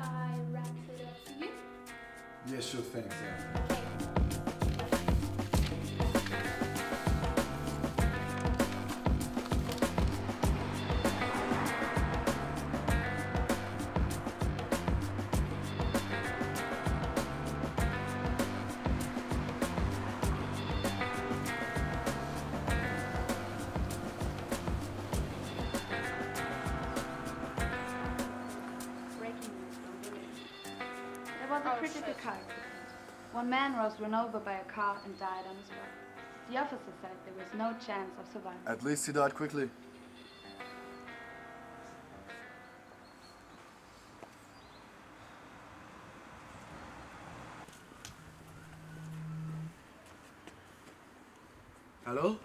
I wrap it up for you? Yeah, sure, thanks. Yeah. Breaking news from Village. There was a Oh, critical shit. car accident. One man was run over by a car and died on the spot. The officer said there was no chance of survival. At least he died quickly. Hello?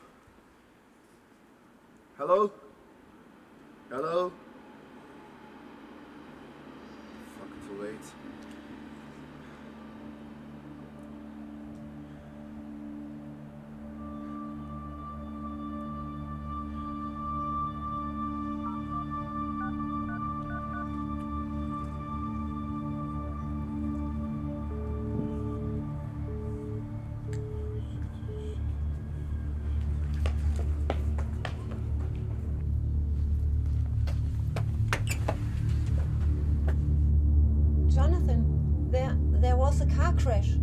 Hello? Hello? Fucking too late. Jonathan, there was a car crash.